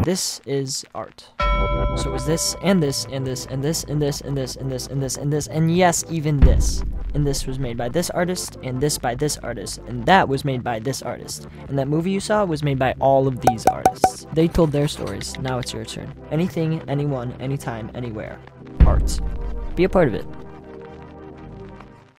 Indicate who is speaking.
Speaker 1: this is art. So it was this, and this, and this, and this, and this, and this, and this, and this, and this, and yes, even this. And this was made by this artist, and this by this artist, and that was made by this artist. And that movie you saw was made by all of these artists. They told their stories, now it's your turn. Anything, anyone, anytime, anywhere. Art. Be a part of it.